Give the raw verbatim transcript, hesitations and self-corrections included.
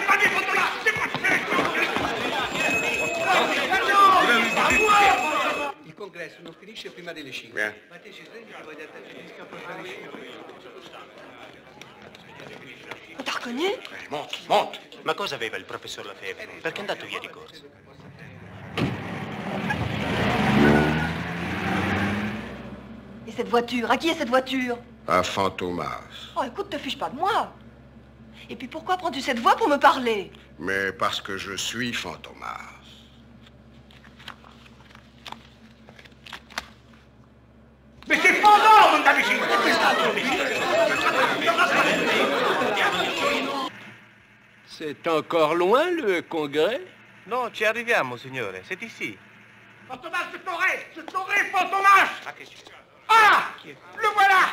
pas des Fantomas! C'est pas Il congresso non finisce prima delle cinque. Bien. Ma te ci prendi che voglio te finisca poi fare le cinque. T'as reconnu? Eh, monte, monte. Ma cosa aveva il professor Lefebvre? Perché è andato via di corsa? Et cette voiture? À qui est cette voiture? À Fantomas. Oh, écoute, te fiche pas de moi. Et puis pourquoi prends-tu cette voix pour me parler? Mais parce que je suis Fantomas. Mais c'est fondant, mon amici! C'est encore loin, le congrès? No, ci arriviamo, signore. C'est ici. Fantomas, je t'aurai! Je t'aurai, Fantomas! Ah, che c'è? Ah! Le voilà!